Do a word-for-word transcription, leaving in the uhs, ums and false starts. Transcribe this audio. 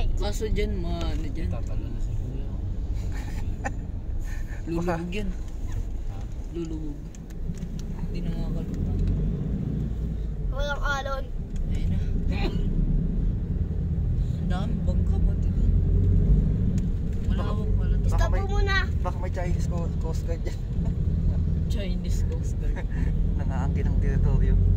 right. Kaso dyan, ma, ano dyan? Tatalo na si Kuya. Lulubog yan. Lulubog. Hindi na makakalubog. Walang alon. Ayun na. Ang dami, bangka pati doon. Malawak pala to. Stop mo muna. Baka may Chinese Coast Guard dyan. Chinese Coast Guard. Nangaangkin ng teritoryo.